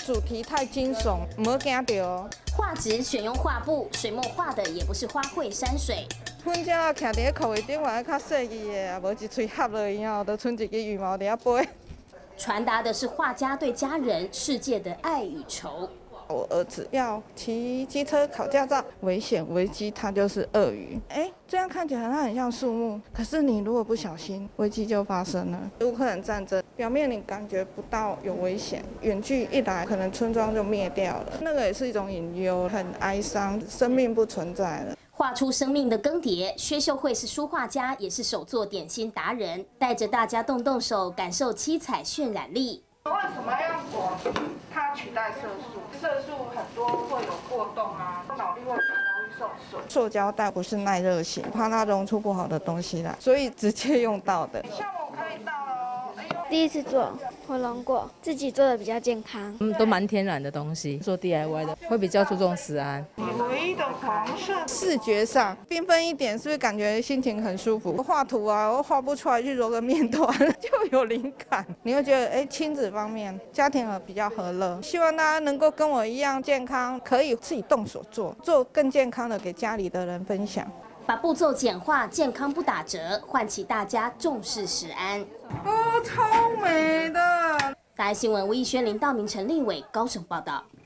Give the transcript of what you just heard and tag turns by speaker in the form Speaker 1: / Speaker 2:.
Speaker 1: 主题太惊悚，唔好惊到哦。
Speaker 2: 画质选用画布，水墨画的也不是花卉山水。
Speaker 1: 阮只徛伫咧裤位顶，还较细致的，啊，无一喙合落去后，就剩一支羽毛伫遐飞。
Speaker 2: 传达的是画家对家人、世界的爱与愁。
Speaker 1: 我儿子要骑机车考驾照，危险危机它就是鳄鱼。这样看起来它很像树木，可是你如果不小心，危机就发生了。乌克兰战争，表面你感觉不到有危险，远距一来，可能村庄就灭掉了。那个也是一种隐忧，很哀伤，生命不存在了。
Speaker 2: 画出生命的更迭，薛秀慧是书画家，也是手作点心达人，带着大家动动手，感受七彩渲染力。
Speaker 1: 为什么要用果？它取代色素，色素很多会有过动啊，脑力会比较容易受损。塑胶袋不是耐热型，怕它溶出不好的东西来，所以直接用到的。像我可以倒了哦。
Speaker 3: 第一次做火龙果，自己做的比较健康。
Speaker 4: 都蛮天然的东西，做 DIY 的会比较注重食安。
Speaker 1: 唯一的黄色，视觉上缤纷一点，是不是感觉心情很舒服？画图啊，我画不出来，去揉个面团就有灵感。你会觉得，亲子方面，家庭比较和乐。希望大家能够跟我一样健康，可以自己动手做，做更健康的给家里的人分享。
Speaker 2: 把步骤简化，健康不打折，唤起大家重视食安。
Speaker 1: 超美的！
Speaker 2: 大爱新闻吴艺轩、林道明、陈立伟高雄报道。